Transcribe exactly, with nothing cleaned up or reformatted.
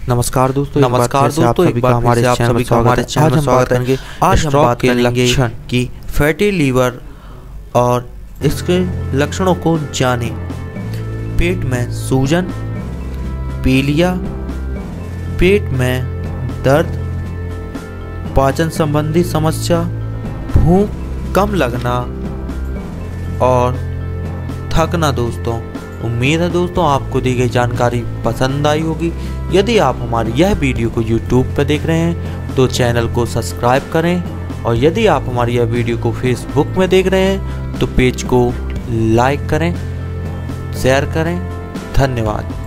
नमस्कार दोस्तों, नमस्कार दोस्तों, एक बार हमारे आप सभी का हमारे चैनल में स्वागत करेंगे। आज हम बात करेंगे कि फैटी लीवर और इसके लक्षणों को जानें। पेट में सूजन, पीलिया, पेट में दर्द, पाचन संबंधी समस्या, भूख कम लगना और थकना। दोस्तों, उम्मीद है दोस्तों आपको दी गई जानकारी पसंद आई होगी। यदि आप हमारी यह वीडियो को यूट्यूब पर देख रहे हैं तो चैनल को सब्सक्राइब करें, और यदि आप हमारी यह वीडियो को फेसबुक में देख रहे हैं तो पेज को लाइक करें, शेयर करें। धन्यवाद।